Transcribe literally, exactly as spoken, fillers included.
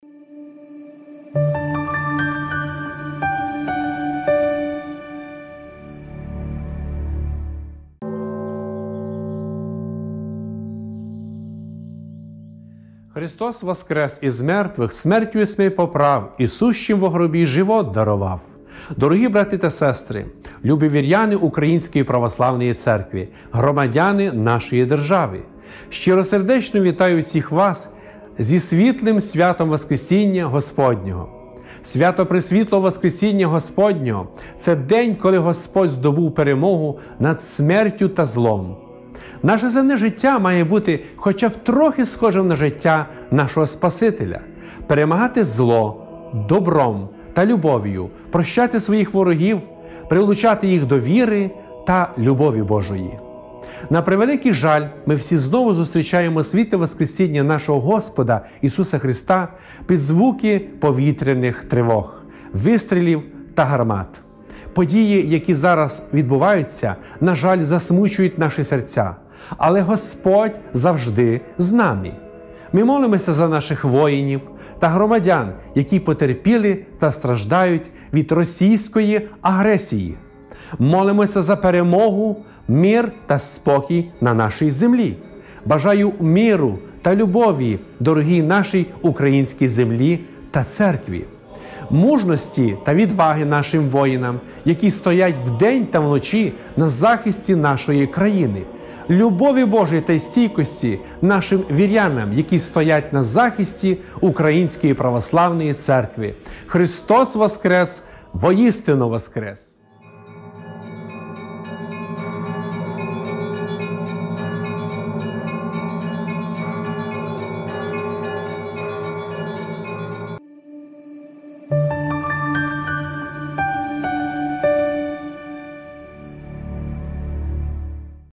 Христос воскрес із мертвих, смертю і смерть поправ, і сущим во гробі живот дарував. Дорогі брати та сестри, любі віряни Української православної церкви, громадяни нашої держави, щиросердечно вітаю всіх вас зі світлим святом Воскресіння Господнього. Свято Пресвітлого Воскресіння Господнього – це день, коли Господь здобув перемогу над смертю та злом. Наше земне життя має бути хоча б трохи схожим на життя нашого Спасителя. Перемагати зло добром та любов'ю, прощати своїх ворогів, прилучати їх до віри та любові Божої. На превеликий жаль, ми всі знову зустрічаємо світле Воскресіння нашого Господа Ісуса Христа під звуки повітряних тривог, вистрілів та гармат. Події, які зараз відбуваються, на жаль, засмучують наші серця. Але Господь завжди з нами. Ми молимося за наших воїнів та громадян, які потерпіли та страждають від російської агресії. Молимося за перемогу, мир та спокій на нашій землі. Бажаю миру та любові, дорогій нашій українській землі та церкві. Мужності та відваги нашим воїнам, які стоять вдень та вночі на захисті нашої країни. Любові Божої та стійкості нашим вірянам, які стоять на захисті Української православної церкви. Христос воскрес! Воістину воскрес!